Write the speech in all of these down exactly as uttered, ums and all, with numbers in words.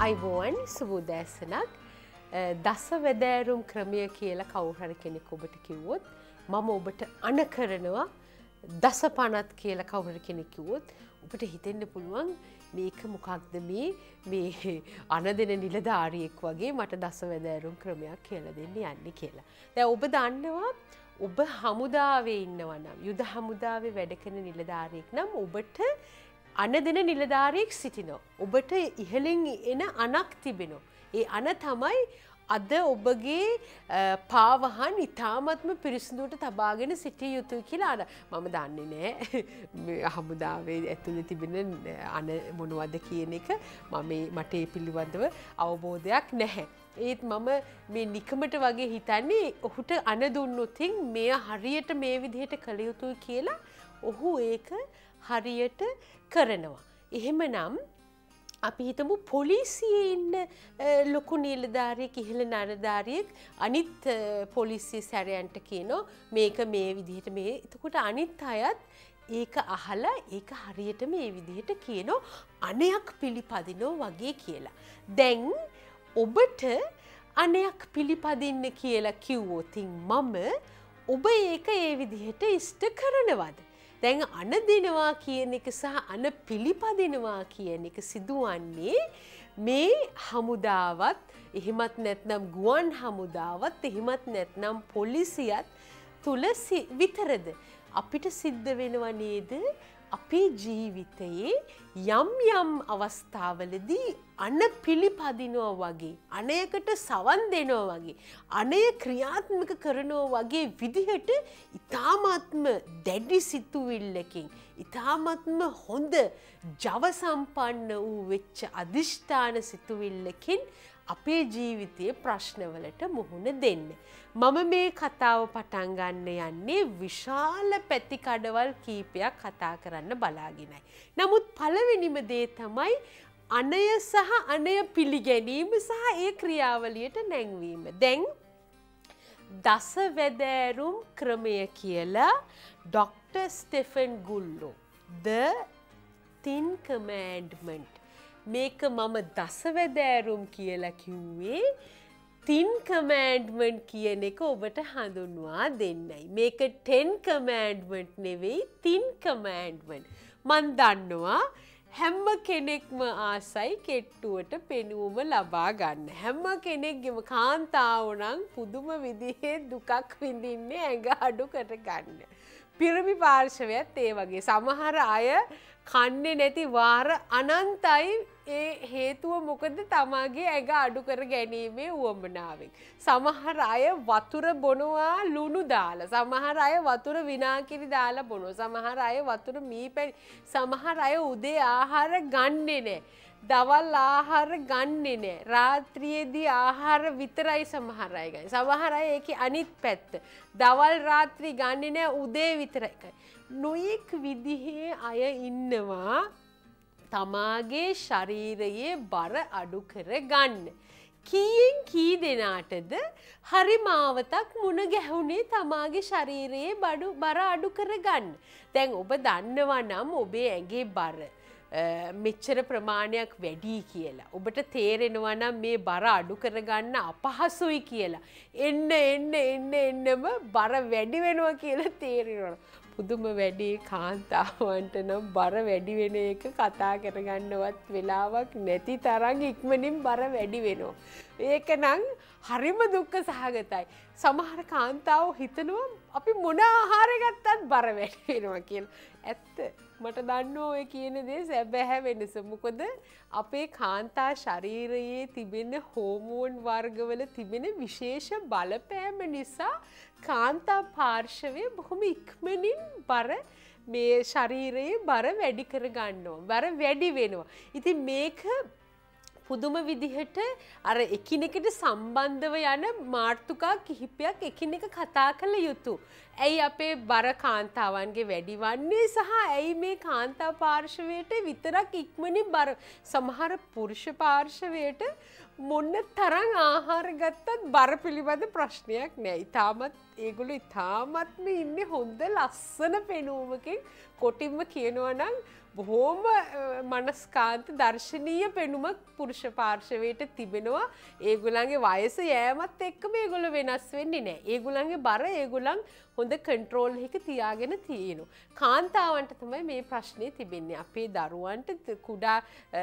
අයිබෝවන් සුබෝදෑසනක් දස වැදෑරුම් ක්‍රමය කියලා කවුරු හරි කෙනෙක් ඔබට කිව්වොත් මම ඔබට අණ කරනවා දස පනත් කියලා කවුරු හරි කෙනෙක් කිව්වොත් ඔබට හිතෙන්න පුළුවන් මේක මොකක්ද මේ මේ අණ දෙන නිලධාරියෙක් වගේ මට දස වැදෑරුම් ක්‍රමයක් කියලා දෙන්න යන්නේ කියලා. දැන් ඔබ දන්නවා ඔබ හමුදාවේ ඉන්නවා නම් යුද හමුදාවේ වැඩ කරන නිලධාරියෙක් නම් ඔබට අණ දෙන නිලධාරියෙක් සිටිනවා. ඔබට ඉහළින් එන අණක් තිබෙනවා. ඒ අණ තමයි අද ඔබගේ පාවහන් ඉතාමත්ම පිරිසිදුවට තබාගෙන සිටිය යුතුයි කියලා අර මම දන්නේ නැහැ හමුදාවේ ඇතුලේ තිබෙන අණ මොනවද කියන එක මම මට ඒ පිළිබඳව අවබෝධයක් නැහැ. ඒත් මම මේ නිකමට වගේ හිතන්නේ ඔහුට අණ දුන්නොත් මෙය හරියට මේ විදිහට කළ යුතුයි කියලා ඔහු ඒක හරියට කරනවා. එහෙමනම් අපි හිතමු පොලිසියේ ඉන්න ලොකු නිලධාරියෙක් ඉහළ නිලධාරියෙක් අනිත් පොලිසිය සැරයන්ට කියනවා මේක මේ විදිහට මේ එතකොට අනිත් අයත් ඒක අහලා ඒක හරියට මේ විදිහට කියනවා අණයක් පිළිපදිනවා වගේ කියලා. දැන් ඔබට අණයක් පිළිපදින්න කියලා කිව්වොත් මම ඔබ ඒක ඒ විදිහට ඉෂ්ට කරනවද? දැන් අණ දෙනවා කියන එක සහ අණ පිළිපදිනවා කියන එක සිදුවන්නේ මේ හමුදාවත් එහෙමත් නැත්නම් ගුවන් හමුදාවත් එහෙමත් නැත්නම් පොලිසියත් තුල විතරද අපිට සිද්ධ වෙනව නේද අපේ ජීවිතයේ යම් යම් අවස්ථාවලදී අණ පිළිපදිනවා වගේ අණයකට සවන් දෙනවා වගේ අණය ක්‍රියාත්මක කරනවා වගේ විදිහට ඊ타මාත්ම දැඩි සිතුවිල්ලකින් ඊ타මාත්ම හොඳ ජව සම්පන්න වූ වෙච්ච අදිෂ්ඨාන සිතුවිල්ලකින් අපේ ජීවිතයේ ප්‍රශ්නවලට මුහුණ දෙන්න. මම මේ කතාව පටන් ගන්න යන්නේ විශාල පැතිකඩවල් කීපයක් කතා කරන්න බලාගෙනයි. නමුත් පළවෙනිම දේ තමයි අණය සහ අණය පිළිගැනීම සහ ඒ ක්‍රියාවලියට නැංවීම. දැන් දස වැදෑරුම් ක්‍රමය කියලා doctor Stephen Gullo The Ten Commandments මේක මම දස වැදෑරුම් කියලා කිව්වේ තින් කමෑන්ඩ්මන්ට් කියන එක ඔබට හඳුන්වා දෙන්නයි. මේක ටෙන් කමෑන්ඩ්මන්ට් නෙවෙයි තින් කමෑන්ඩ්මන්ට්. මන් දන්නවා හැම කෙනෙක්ම ආසයි කෙට්ටුවට පෙනුම ලබා ගන්න. හැම කෙනෙක්ගේම කාන්තාව නම් පුදුම විදිහේ දුකක් විඳින්නේ ඇඟ අඩු කරගන්න. පිරිමි පාර්ශවයත් ඒ වගේ. සමහර අය කන්නේ නැති වාර අනන්තයි ඒ හේතුව මොකද තමාගේ ඇඟ අඩු කර ගැනීමේ උවමනාවෙන්. සමහර අය වතුර බොනවා ලුණු දාලා. සමහර අය වතුර විනාකිරි දාලා බොනවා. සමහර අය වතුර මීපැණි. සමහර අය උදේ ආහාර ගන්නෙ නැහැ. දවල් ආහාර ගන්නෙ නැහැ. රාත්‍රියේදී ආහාර විතරයි සමහර අය ගන්නේ. සමහර අය ඒකේ අනිත් පැත්ත. දවල් රාත්‍රී ගන්නෙ නැහැ උදේ විතරයි. නොයෙක් විදිහේ අය ඉන්නවා තමාගේ ශරීරයේ බර අඩු කර ගන්න. කීයෙන් කී දෙනාටද හරි මාවතක් මුණ ගැහුනේ තමාගේ ශරීරයේ බඩු බර අඩු කර ගන්න. දැන් ඔබ දන්නවා නම් ඔබේ ඇඟේ බර මෙච්චර ප්‍රමාණයක් වැඩි කියලා. ඔබට තේරෙනවා නම් මේ බර අඩු කරගන්න අපහසුයි කියලා. එන්න එන්න එන්න එන්නම බර වැඩි වෙනවා කියලා තේරෙනවා. පුදුම වැඩි කාන්තාවන්ට නම් බර වැඩි වෙන එක කතා කරගන්නවත් වෙලාවක් නැති තරම් ඉක්මනින් බර වැඩි වෙනවා. ඒක නම් හරිම දුක්ඛ සහගතයි. සමහර කාන්තාවෝ හිතනවා අපි මොන ආහාර ගත්තත් බර වැඩි වෙනවා කියලා. ඇත්ත මට දන්නෝ ඔය කියන දේ සැබෑ වෙනස. මොකද අපේ කාන්තා ශරීරයේ තිබෙන හෝමෝන් වර්ගවල තිබෙන විශේෂ බලපෑම නිසා කාන්තා පාර්ශවය බොහොම ඉක්මනින් බර මේ ශරීරයේ බර වැඩි කර ගන්නවා. බර වැඩි වෙනවා. ඉතින් මේක පුදුම විදිහට අර එකිනෙකට සම්බන්ධව යන මාතෘකා කිහිපයක් එකිනෙක කතා කළ යුතුය. ඇයි අපේ බර කාන්තාවන්ගේ වැඩි වන්නේ සහ ඇයි මේ කාන්තා පාර්ශවයට විතරක් ඉක්මනින් බර සමහර පුරුෂ පාර්ශවයට මොන්න තරම් ආහාර ගත්තත් බර පිළිබඳ ප්‍රශ්නයක් නෑ. ඉතාමත් ඒගොල්ලෝ ඉතාමත්ම ඉන්නේ හොඳ ලස්සන පෙනුමකින්. කොටින්ම කියනවා නම් බොහෝම මනස්කාන්ත දර්ශනීය පෙනුමක් පුරුෂ පාර්ශවයට තිබෙනවා. ඒගොල්ලන්ගේ වයස යෑමත් එක්කම ඒගොල්ලෝ වෙනස් වෙන්නේ නෑ. ඒගොල්ලන්ගේ බර ඒගොල්ලන් හොඳ කන්ට්‍රෝල් එක තියාගෙන තියෙනවා. කාන්තාවන්ට තමයි මේ ප්‍රශ්නේ තිබෙන්නේ. අපේ දරුවන්ට කුඩා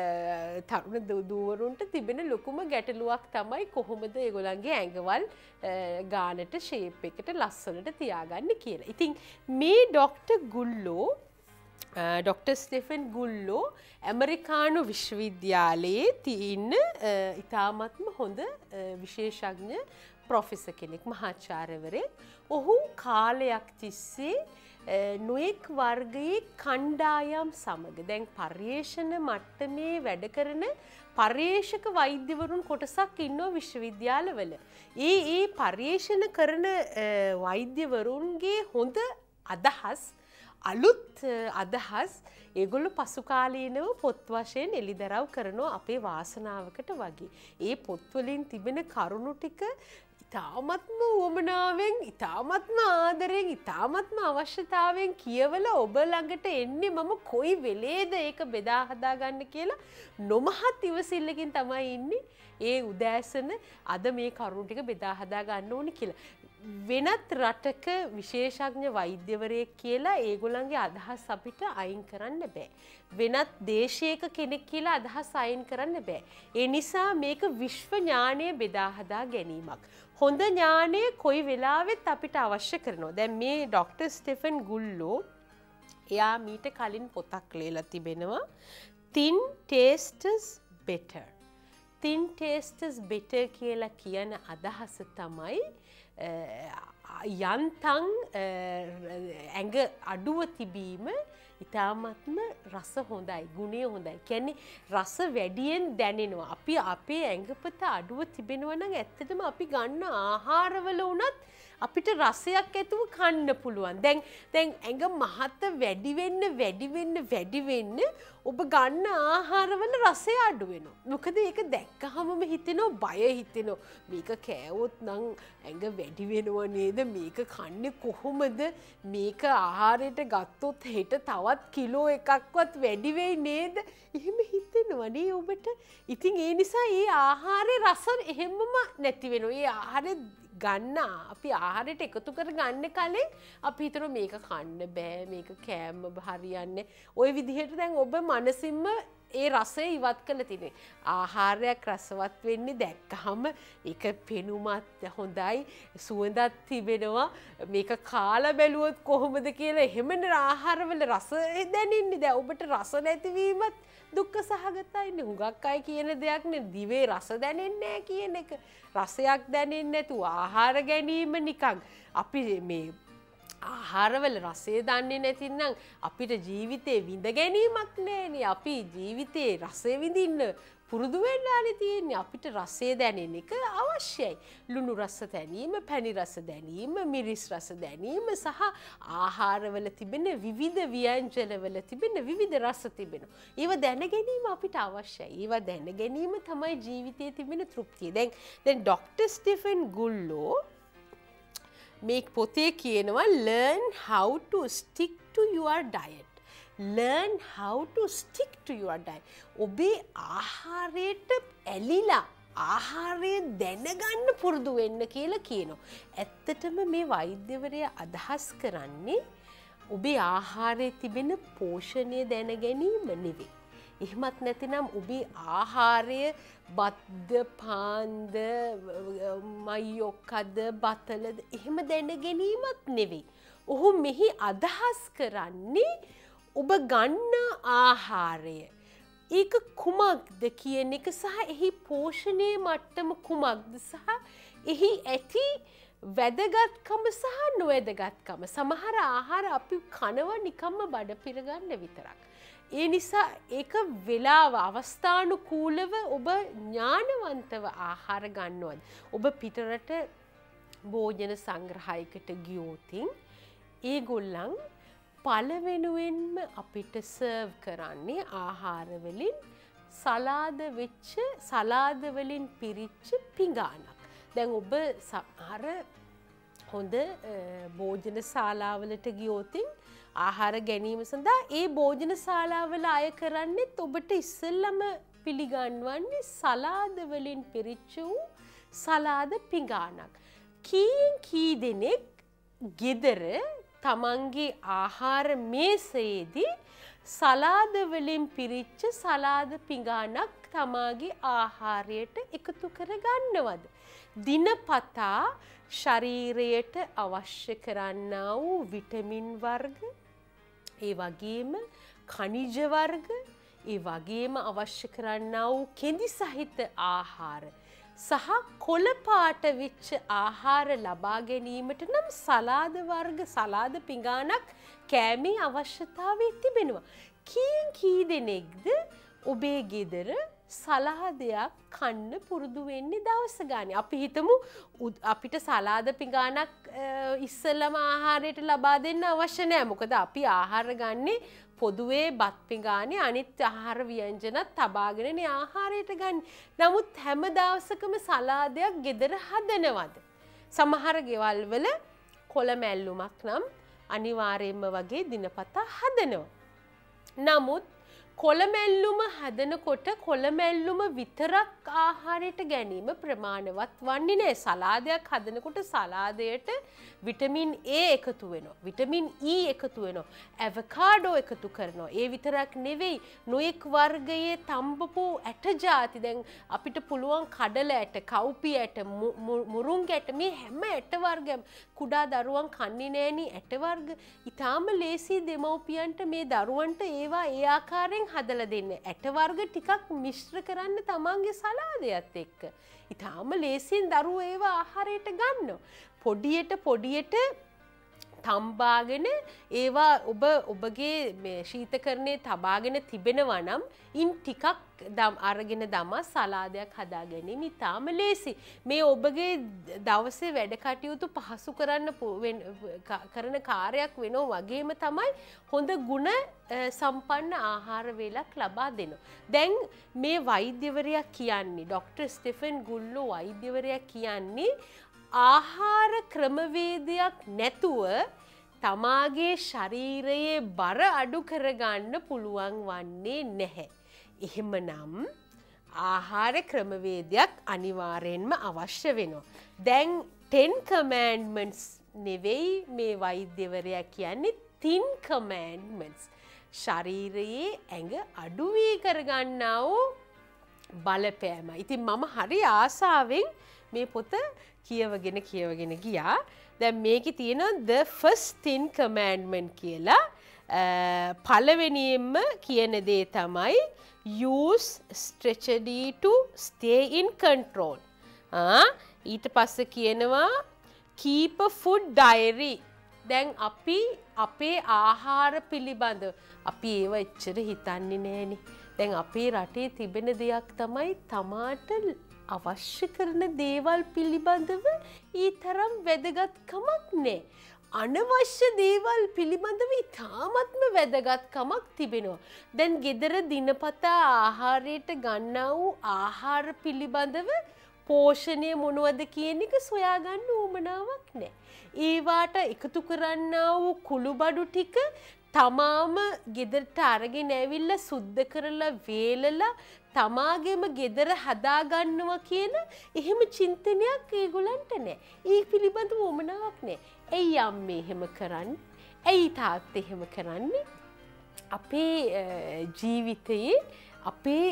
තරුණ දූවරුන්ට තිබෙන ලොකුම ගැටලුවක් තමයි කොහොමද ඒගොල්ලන්ගේ ඇඟවල් ගානට ෂේප් එකට ලස්සනට තියාගන්නේ කියලා. ඉතින් මේ doctor Gullo doctor Stephen Gullo ඇමරිකානු විශ්වවිද්‍යාලයේ තියෙන ඉතාමත්ම හොඳ විශේෂඥ ප්‍රොෆෙසර් කෙනෙක්, මහාචාර්යවරයෙක්. ඔහු කාලයක් තිස්සේ නොයෙක් වර්ගයේ කණ්ඩායම් සමග දැන් පර්යේෂණ මට්ටමේ වැඩ කරන පර්යේෂක වෛද්‍යවරුන් කොටසක් ඉන්නවා විශ්වවිද්‍යාලවල. ඒ ඒ පර්යේෂණ කරන වෛද්‍යවරුන්ගේ හොඳ අදහස්, අලුත් අදහස් ඒගොල්ලෝ පසුකාලීනව පොත් වශයෙන් එළිදරව් කරනවා අපේ වාසනාවකට වගේ. ඒ පොත්වලින් තිබෙන කරුණු ටික ඉතාමත්ම උවමනාවෙන්, ඉතාමත්ම ආදරෙන්, ඉතාමත්ම අවශ්‍යතාවයෙන් කියවලා ඔබ ළඟට එන්නේ මම කොයි වෙලේද ඒක බෙදා හදා ගන්න කියලා නොමහත් ඉවසිල්ලකින් තමයි ඉන්නේ. ඒ උදෑසන අද මේ කරුණු ටික බෙදා හදා ගන්න ඕනේ කියලා. වෙනත් රටක විශේෂඥ වෛද්‍යවරයෙක් කියලා ඒගොල්ලන්ගේ අදහස් අපිට අයින් කරන්න බෑ. වෙනත් දේශයක කෙනෙක් කියලා අදහස් අයින් කරන්න බෑ. ඒ නිසා මේක විශ්ව ඥානය බෙදා හදා ගැනීමක්. හොඳ ඥානය කොයි වෙලාවෙත් අපිට අවශ්‍ය කරනවා. දැන් මේ ඩොක්ටර් ස්ටෙෆන් ගුල්ලෝ එයා මීට කලින් පොතක් ලියලා තිබෙනවා. Thin tastes better. Thin tastes better කියලා කියන අදහස තමයි යන්තන් ඇඟ අඩුව තිබීම ඉතාමත්ම රස හොඳයි, ගුණය හොඳයි. කියන්නේ රස වැඩියෙන් දැනෙනවා. අපි අපේ ඇඟපත අඩුව තිබෙනවා නම් ඇත්තටම අපි ගන්න ආහාරවල උනත් අපිට රසයක් ඇතුව කන්න පුළුවන්. දැන් දැන් ඇඟ මහත වැඩි වෙන්න වැඩි වෙන්න වැඩි වෙන්න ඔබ ගන්න ආහාරවල රසය අඩු වෙනවා. මොකද ඒක දැක්කහමම හිතෙනවා, බය හිතෙනවා. මේක කෑවොත් නම් ඇඟ වැඩි වෙනව නේද? මේක කන්නේ කොහොමද? මේක ආහාරයට ගත්තොත් හෙට තවත් කිලෝ එකක්වත් වැඩි වෙයි නේද? එහෙම හිතෙනවා නේ ඔබට. ඉතින් ඒ නිසා ඒ ආහාරේ රස එහෙමම නැති වෙනවා. ඒ ආහාරේ ගන්න අපි ආහාරයට එකතු කර ගන්න කලින් අපි හිතනවා මේක කන්න බෑ, මේක කෑම හරියන්නේ. ওই විදිහට දැන් ඔබ මනසින්ම ඒ රසය ඉවත් කළ තියෙන්නේ. ආහාරයක් රසවත් වෙන්නේ දැක්කහම ඒක පෙනුමත් හොඳයි, සුවඳක් තිබෙනවා. මේක කාලා බැලුවොත් කොහොමද කියලා එහෙමනේ ආහාරවල රස දැනෙන්නේ. දැන් ඔබට රස නැතිවීමත් දුක්ඛ සහගතයිනේ. හුඟක් අය කියන දෙයක් නේ දිවේ රස දැනෙන්නේ නැහැ කියන එක. රසයක් දැනෙන්නේ නැතුව ආහාර ගැනීම නිකන් අපි මේ ආහාරවල රසය දන්නේ නැතිනම් අපිට ජීවිතේ විඳ ගැනීමක් නෑනේ. අපි ජීවිතේ රසය විඳින්න පුරුදු වෙන්නනේ තියෙන්නේ. අපිට රසය දැනෙන එක අවශ්‍යයි. ලුණු රස දැනීම, පැණි රස දැනීම, මිරිස් රස දැනීම සහ ආහාරවල තිබෙන විවිධ ව්‍යංජනවල තිබෙන විවිධ රස තිබෙනවා. ඒව දැන ගැනීම අපිට අවශ්‍යයි. ඒව දැන ගැනීම තමයි ජීවිතයේ තිබෙන තෘප්තිය. දැන් දැන් ඩොක්ටර් ස්ටෙෆන් ගුල්ලෝ මේ පොතේ කියනවා learn how to stick to your diet. Learn how to stick to your diet. ඔබේ ආහාරයට ඇලිලා ආහාරය දැනගන්න පුරුදු වෙන්න කියලා කියනවා. ඇත්තටම මේ වෛද්‍යවරයා අදහස් කරන්නේ ඔබේ ආහාරයේ තිබෙන පෝෂණය දැන ගැනීම නෙවෙයි. එහෙමත් නැතිනම් ඔබේ ආහාරය බත්ද, පාන්ද, මයොක්කද, බතලද එහෙම දැන ගැනීමත් නෙවෙයි. ඔහු මෙහි අදහස් කරන්නේ ඔබ ගන්න ආහාරය ඒක කුමක්ද කියන එක සහ එහි පෝෂණයේ මට්ටම කුමක්ද සහ එහි ඇති වැදගත්කම සහ නොවැදගත්කම. සමහර ආහාර අපි කනවා නිකම්ම බඩ පිරගන්න විතරක්. ඒ නිසා ඒක වෙලාව අවස්ථානුකූලව ඔබ ඥානවන්තව ආහාර ගන්නවද? ඔබ පිටරට භෝජන සංග්‍රහයකට ගියොතින් ඒගොල්ලන් පළවෙනුවෙන්ම අපිට සර්ව් කරන්නේ ආහාර වලින් සලාද වෙච්ච සලාද වලින් පිරිච්ච පිඟානක්. දැන් ඔබ අර හොඳ භෝජන ශාලාවලට ගියොතින් ආහාර ගැනීම සඳහා ඒ භෝජන ශාලාවල අය කරන්නේත් ඔබට ඉස්සෙල්ලම පිළිගන්වන්නේ සලාද වලින් පිරිච්ච වූ සලාද පිඟානක්. කීයෙන් කී දෙනෙක් ගෙදර තමන්ගේ ආහාර මේසයේදී සලාද වලින් පිරිච්ච සලාද පිඟානක් තමාගේ ආහාරයට එකතු කර ගන්නවද? දිනපතා ශරීරයට අවශ්‍ය කරන්නා වූ විටමින් වර්ග, ඒ වගේම ඛනිජ වර්ග, ඒ වගේම අවශ්‍ය කරන්නා වූ කෙඳි සහිත ආහාර සහ කොළ පාට වෙච්ච ආහාර ලබා ගැනීමට නම් සලාද වර්ග සලාද පිඟානක් කෑමේ අවශ්‍යතාවය තිබෙනවා. කීයෙන් කී දෙනෙක්ද ඔබේ ගෙදර සලාදයක් කන්න පුරුදු වෙන්නේ දවස ගානේ? අපි හිතමු අපිට සලාද පිඟානක් ඉස්සෙල්ලම ආහාරයට ලබා දෙන්න අවශ්‍ය නැහැ. මොකද අපි ආහාර ගන්නේ පොදුවේ බත් පිඟානේ අනිත් ආහාර ව්‍යංජනත් තබාගෙනනේ ආහාරයට ගන්න. නමුත් හැම දවසකම සලාදයක් ගෙදර හදනවද? සමහර ගෙවල් වල කොළ මැල්ලුමක් නම් අනිවාර්යයෙන්ම වගේ දිනපතා හදනවා. නමුත් කොළමැල්ලුම හදනකොට කොළමැල්ලුම විතරක් ආහාරයට ගැනීම ප්‍රමාණවත් වන්නේ නැහැ. සලාදයක් හදනකොට සලාදයට විටමින් A එකතු වෙනවා. විටමින් E එකතු වෙනවා. ඇවෝකාඩෝ එකතු කරනවා. ඒ විතරක් නෙවෙයි නොයෙක් වර්ගයේ තඹපු ඇට ಜಾති දැන් අපිට පුළුවන් කඩල ඇට, කව්පි ඇට, මුරුංග ඇට මේ හැම ඇට වර්ගයක්ම කුඩා දරුවන් කන්නේ නැණි ඇට වර්ග. ඊටාම ලේසි දෙමව්පියන්ට මේ දරුවන්ට ඒවා ඒ ආකාරයෙන් හදලා දෙන්න. ඇට වර්ග ටිකක් මිශ්‍ර කරන්න තමන්ගේ සලාදයත් එක්ක. ඊටාම ලේසියෙන් දරුවෝ ඒවා ආහාරයට ගන්නවා. පොඩියට පොඩියට තම්බාගෙන ඒවා ඔබ ඔබගේ මේ ශීතකරණයේ තබාගෙන තිබෙනවා නම් ඉන් ටිකක් අරගෙන දමා සලාදයක් හදා ගැනීම ඉතාම ලේසි. මේ ඔබගේ දවසේ වැඩ කටයුතු පහසු කරන්න කරන කාර්යයක් වෙනවා වගේම තමයි හොඳ ගුණ සම්පන්න ආහාර වේලක් ලබා දෙනවා. දැන් මේ වෛද්‍යවරයා කියන්නේ ඩොක්ටර් ස්ටෙෆන් ගුල්ලෝ වෛද්‍යවරයා කියන්නේ ආහාර ක්‍රමවේදයක් නැතුව තමාගේ ශරීරයේ බර අඩු කරගන්න පුළුවන් වන්නේ නැහැ. එහෙමනම් ආහාර ක්‍රමවේදයක් අනිවාර්යෙන්ම අවශ්‍ය වෙනවා. දැන් ten commandments නෙවෙයි මේ වෛද්‍යවරයා කියන්නේ thin commandments. ශරීරයේ ඇඟ අඩු වී කරගන්නා වූ බලපෑම. ඉතින් මම හරි ආසාවෙන් මේ පොත කියවගෙන කියවගෙන ගියා. දැන් මේකේ තියෙනවා the first thin commandment කියලා. පළවෙනියෙන්ම කියන දේ තමයි use strategy to stay in control. ආ ඊට පස්සේ කියනවා keep a food diary. දැන් අපි අපේ ආහාර පිළිබඳ අපි ඒව එච්චර හිතන්නේ නෑනේ. දැන් අපේ රටේ තිබෙන දෙයක් තමයි තමාට අවශ්‍ය කරන දේවල් පිළිබඳව ඊ තරම් වැදගත්කමක් නෑ. අනවශ්‍ය දේවල් පිළිබඳව ඉතාමත්ම වැදගත්කමක් තිබෙනවා. දැන් ගෙදර දිනපතා ආහාරයට ගන්නා වූ ආහාර පිළිබඳව පෝෂණය මොනවද කියන එක සොයාගන්න උවමනාවක් නෑ. ඒවාට එකතු කරන්නා වූ කුළුබඩු ටික තමාම ගෙදරට අරගෙන ඇවිල්ලා සුද්ධ කරලා වේලලා තමාගේම ගෙදර හදාගන්නවා කියන එහෙම චින්තනයක් ඒගොල්ලන්ට නැහැ. ඒ පිළිබඳව උවමනාවක් නැහැ. ඇයි අම්මේ එහෙම කරන්නේ? ඇයි තාත්තේ එහෙම කරන්නේ? අපේ ජීවිතයේ අපේ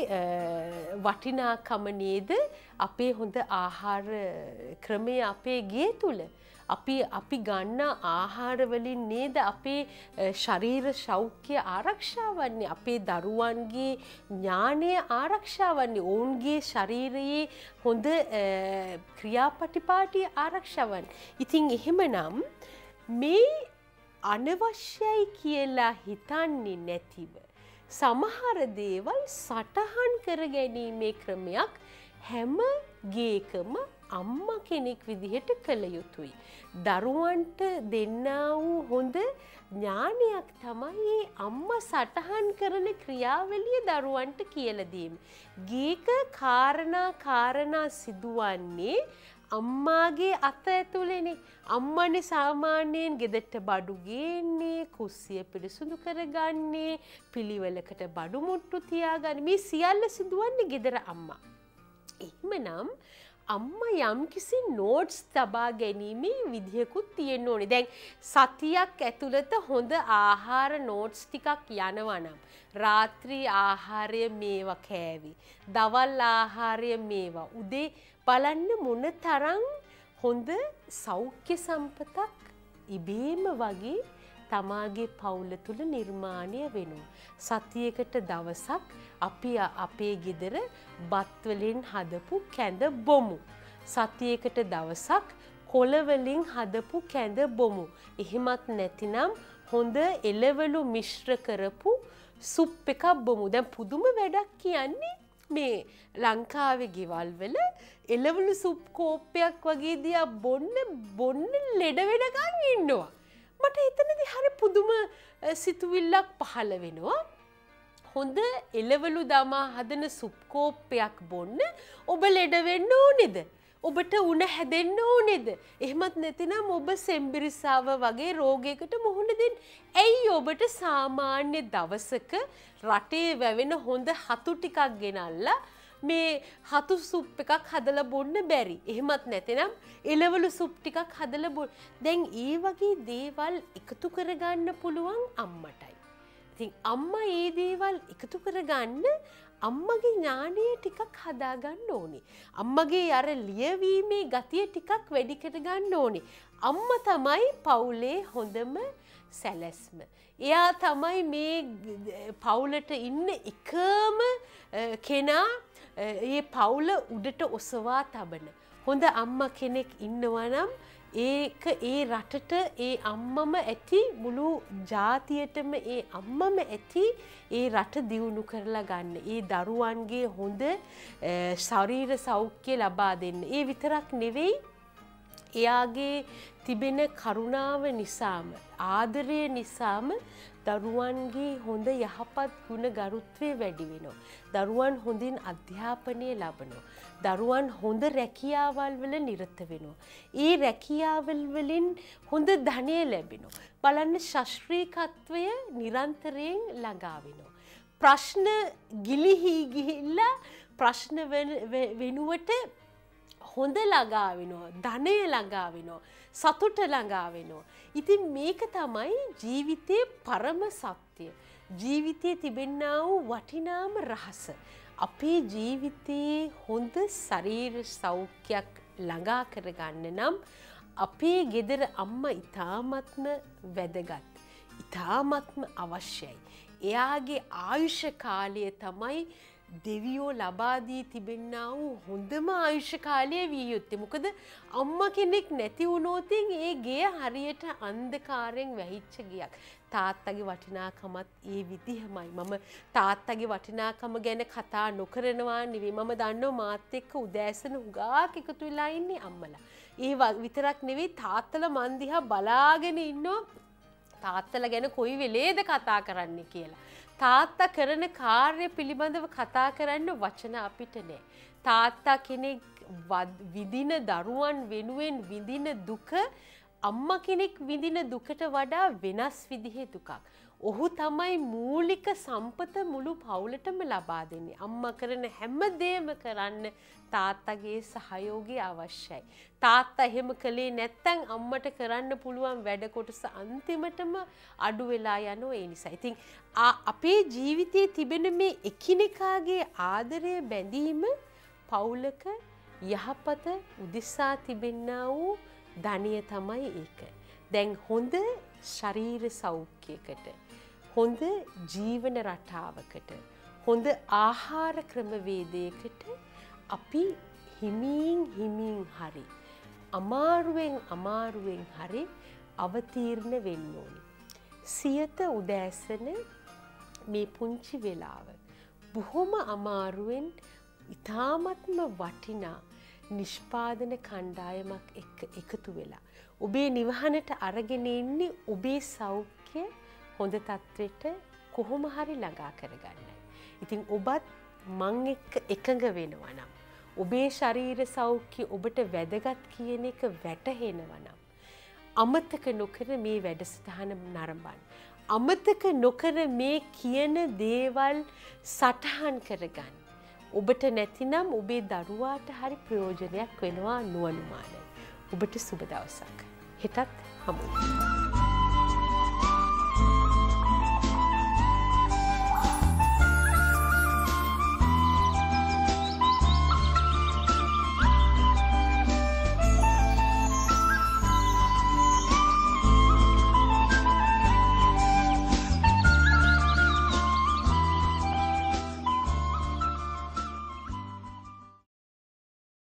වටිනාකම නේද අපේ හොඳ ආහාර ක්‍රමය අපේ ගේ තුල අපි අපි ගන්න ආහාර වලින් නේද අපේ ශරීර සෞඛ්‍ය ආරක්ෂා වන්නේ අපේ දරුවන්ගේ ඥානය ආරක්ෂා වන්නේ ඔවුන්ගේ ශරීරයේ හොඳ ක්‍රියාපටිපාටි ආරක්ෂා වන්නේ. ඉතින් එහෙමනම් මේ අනවශ්‍යයි කියලා හිතන්නේ නැතිව සමහර දේවල් සටහන් කර ගැනීමේ ක්‍රමයක් හැම ගේකම අම්මා කෙනෙක් විදිහට කළ යුතුයි. දරුවන්ට දෙන්නා වූ හොඳ ඥානයක් තමයි අම්මා සටහන් කරන ක්‍රියාවලිය දරුවන්ට කියලා දීම. ගීක කාරණා කාරණා සිදුවන්නේ අම්මාගේ අත ඇතුලේනේ. අම්මානේ සාමාන්‍යයෙන් ගෙදරට බඩු ගේන්නේ, කුස්සිය පිරිසුදු කරගන්නේ, පිළිවෙලකට බඩු මුට්ටු තියාගන්නේ. මේ සියල්ල සිදුවන්නේ ගෙදර අම්මා. එහෙමනම් අම්මා යම්කිසි නෝට්ස් තබා ගැනීමේ විදිහකුත් තියෙන්න ඕනේ. දැන් සතියක් ඇතුළත හොඳ ආහාර නෝට්ස් ටිකක් යනවා නම් රාත්‍රී ආහාරය මේවා කෑවි. දවල් ආහාරය මේවා. උදේ බලන්න මොන තරම් හොඳ සෞඛ්‍ය සම්පතක් ඉබේම වගේ තමාගේ පවුල තුල නිර්මාණය වෙනවා. සතියකට දවසක් අපි අපේ ගෙදර බත් වලින් හදපු කැඳ බොමු. සතියකට දවසක් කොළ වලින් හදපු කැඳ බොමු. එහෙමත් නැතිනම් හොඳ එළවලු මිශ්‍ර කරපු සුප් එකක් බොමු. දැන් පුදුම වැඩක් කියන්නේ මේ ලංකාවේ ගෙවල් වල එළවලු සුප් කෝප්පයක් වගේ දියා බොන්න බොන්න ලෙඩ වෙනකන් ඉන්නවා. මට එතනදී හරි පුදුම සිතුවිල්ලක් පහළ වෙනවා. හොඳ එළවලු දමා හදන සුප් කෝප්පයක් බොන්න ඔබ ලෙඩ වෙන්න ඕනේද? ඔබට උණ හැදෙන්න ඕනේද? එහෙමත් නැතිනම් ඔබ සෙම්බිරිසාව වගේ රෝගයකට මුහුණ දෙන්න. ඇයි ඔබට සාමාන්‍ය දවසක රටේ වැවෙන හොඳ හතු ටිකක් ගෙනල්ලා මේ හතු සුප් එකක් හදලා බොන්න බැරි? එහෙමත් නැතිනම් එළවලු සුප් ටිකක් හදලා බොන්න. දැන් ඒ වගේ දේවල් එකතු කරගන්න පුළුවන් අම්මටයි. ඉතින් අම්මා ඒ දේවල් එකතු කරගන්න අම්මගේ ඥානය ටිකක් හදාගන්න ඕනේ. අම්මගේ අර ලියවීමේ ගතිය ටිකක් වැඩි කරගන්න ඕනේ. අම්මා තමයි පවුලේ හොඳම සැලැස්ම. එයා තමයි මේ පවුලට ඉන්න එකම කෙනා ඒ පවුල උඩට ඔසවා තබන. හොඳ අම්මා කෙනෙක් ඉන්නවා නම් ඒක ඒ රටට ඒ අම්මම ඇති මුළු ජාතියටම ඒ අම්මම ඇති ඒ රට දියුණු කරලා ගන්න. ඒ දරුවන්ගේ හොඳ ශරීර සෞඛ්‍ය ලබා දෙන්න. ඒ විතරක් නෙවෙයි එයාගේ තිබෙන කරුණාව නිසාම ආදරය නිසාම දරුවන්ගේ හොඳ යහපත් ගුණ ගරුත්වය වැඩි වෙනවා. දරුවන් හොඳින් අධ්‍යාපනය ලබනවා. දරුවන් හොඳ රැකියාවල් වල නිරත වෙනවා. ඒ රැකියාවල් වලින් හොඳ ධනය ලැබෙනවා. බලන්න ශාස්ත්‍රීයත්වය නිරන්තරයෙන් ළඟා වෙනවා. ප්‍රශ්න ගිලිහි ගිහිල්ලා ප්‍රශ්න වෙනුවට හොඳ ළඟා වෙනවා. ධනය ළඟා වෙනවා. සතුට ළඟා වෙනවා. ඉතින් මේක තමයි ජීවිතයේ පරම සත්‍ය. ජීවිතයේ තිබෙනා වූ වටිනාම රහස. අපේ ජීවිතයේ හොඳ ශරීර සෞඛ්‍යයක් ළඟා කරගන්න නම් අපේ ගෙදර අම්මා ඉතාමත්ම වැදගත්. ඉතාමත්ම අවශ්‍යයි. එයාගේ ආයුෂ කාලය තමයි දෙවියෝ ලබා දී තිබෙනා වූ හොඳම ආයුෂ කාලය විය යුත්තේ. මොකද අම්මා කෙනෙක් නැති වුණොත් ඒ ගේ හරියට අන්ධකාරයෙන් වැහිච්ච ගියක්. තාත්තගේ වටිනාකමත් ඒ විදිහමයි. මම තාත්තගේ වටිනාකම ගැන කතා නොකරනවා නෙවෙයි. මම දන්නවා මාත් එක්ක උදෑසන හුඟක් එකතු වෙලා ඉන්නේ අම්මලා. ඒ විතරක් නෙවෙයි තාත්තලා මන් දිහා බලාගෙන ඉන්නවා තාත්තලා ගැන කොයි වෙලේද කතා කරන්නේ කියලා. තාත්තා කරන කාර්ය පිළිබඳව කතා කරන්න වචන අපිට නෑ. තාත්තා කෙනෙක් විඳින දරුවන් වෙනුවෙන් විඳින දුක අම්මා කෙනෙක් විඳින දුකට වඩා වෙනස් විදිහේ දුකක්. ඔහු තමයි මූලික සම්පත මුළු පවුලටම ලබා දෙන්නේ. අම්මා කරන හැම දෙයක්ම කරන්න තාත්තගේ සහයෝගය අවශ්‍යයි. තාත්තා එහෙම කළේ නැත්නම් අම්මට කරන්න පුළුවන් වැඩ කොටස අන්තිමටම අඩු වෙලා යනවා. ඒ නිසා ඉතින් අපේ ජීවිතයේ තිබෙන මේ එකිනෙකාගේ ආදරය බැඳීම පවුලක යහපත උදෙසා තිබෙනා වූ ධනිය තමයි ඒක. දැන් හොඳ ශරීර සෞඛ්‍යයකට, හොඳ ජීවන රටාවකට, හොඳ ආහාර ක්‍රමවේදයකට අපි හිමින් හිමින් හරි අමාරුවෙන් අමාරුවෙන් හරි අවතීර්ණ වෙන්න ඕනේ. සියත උදෑසන මේ පුංචි වෙලාව බොහොම අමාරුවෙන් ඉතාමත්ම වටිනා නිෂ්පාදන කණ්ඩායමක් එක්ක එකතු වෙලා ඔබේ නිවහනට අරගෙන ඉන්නේ ඔබේ සෞඛ්‍ය සෞඛ්‍ය හොඳ තත්ත්වයට කොහොම හරි ළඟා කරගන්නයි. ඉතින් ඔබත් මං එක්ක එකඟ වෙනවා නම් ඔබේ ශරීර සෞඛ්‍ය ඔබට වැදගත් කියන එක වැටහෙනවා නම් අමතක නොකර මේ වැඩසටහන නරඹන්න. අමතක නොකර මේ කියන දේවල් සටහන් කරගන්න. ඔබට නැතිනම් ඔබේ දරුවාට හරි ප්‍රයෝජනයක් වෙනවා නුවණුමානයි. ඔබට සුබ දවසක්. හෙටත් හමු වෙමු.